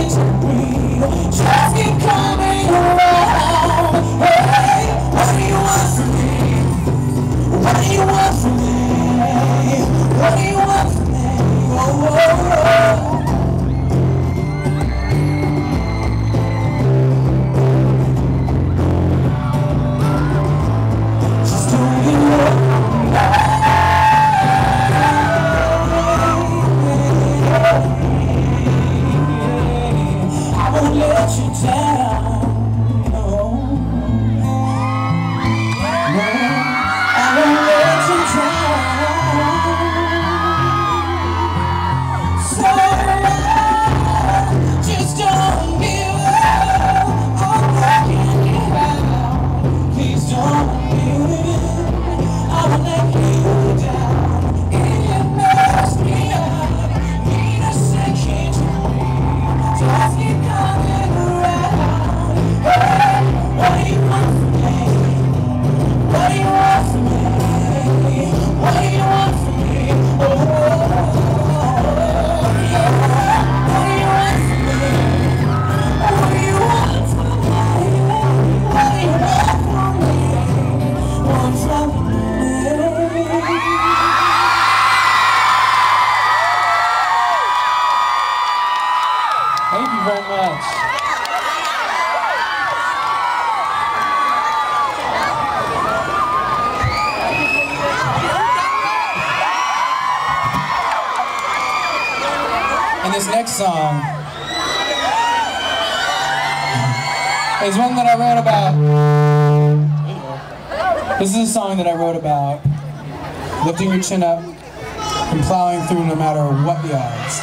to breathe. Just keep coming around. Hey, what do you want from me? What do you want from me? What do you want from me? Oh, oh, oh. Thank you very much. And this next song is one that I wrote about. This is a song that I wrote about lifting your chin up and plowing through no matter what the odds.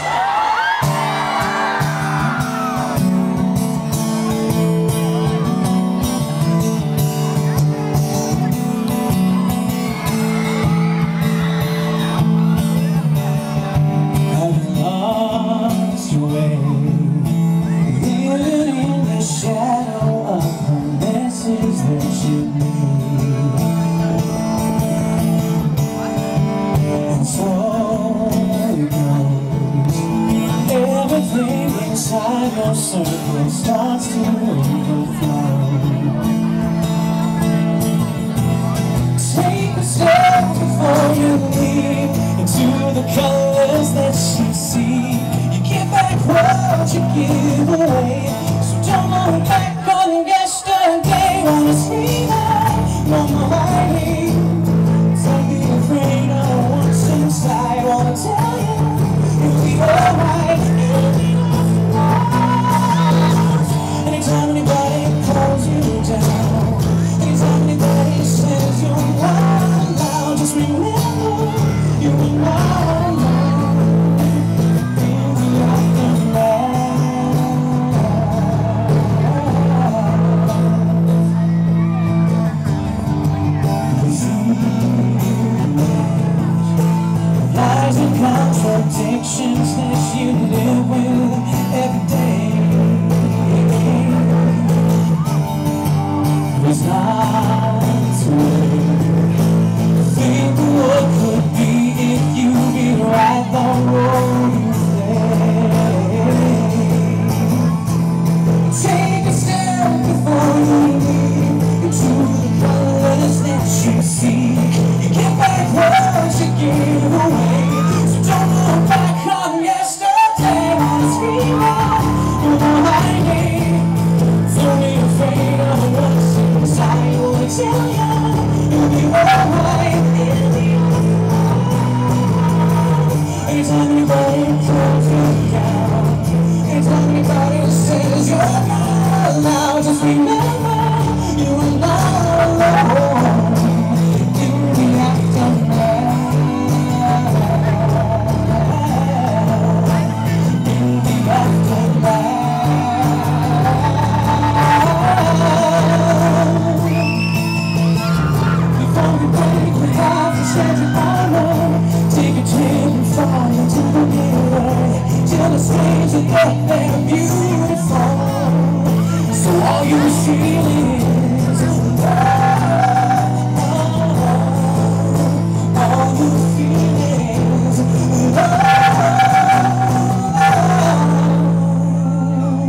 Inside your circle starts to overflow. Take a step before you leap into the colors that you see. You give back what you give away, so don't look back on yesterday. Wanna see that one more light. Don't be afraid of what's inside. Wanna tell you you'll be alright. Anytime anybody calls you down, anytime anybody says you're not allowed, just remember you are not alone in the aftermath. Lies and contradictions that you live with every day. It's not too late. Think of what could be if you be right the road you take. Take a step before you leave into the colors that you see. You get back what you give away, so don't look back on yesterday. Wanna scream out, you're the lightning. Don't be afraid of what's inside. Will tell you you'll be alright in the aftermath. Anytime anybody calls you down, anytime anybody says you're not allowed, just remember you are not alone in the aftermath. In the aftermath. Take a trip and fall into the mirror. Tell the stranger that they're beautiful. So all you feel is love. All you feel is love.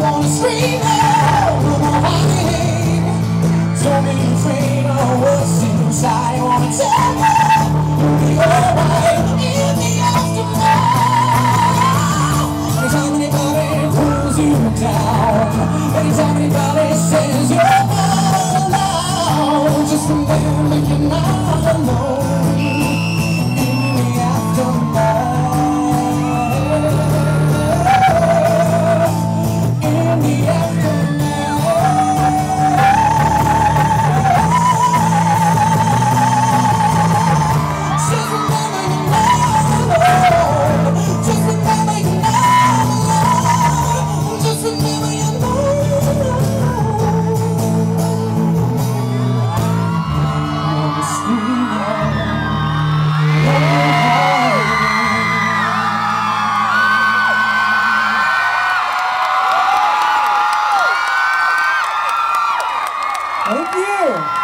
wanna scream out, no more hiding. Don't be afraid of what's inside. I wanna tell you you'll be alright in the aftermath. Anytime anybody pulls you down, anytime anybody says you're not alone, just remember you're not alone in the aftermath. Thank you.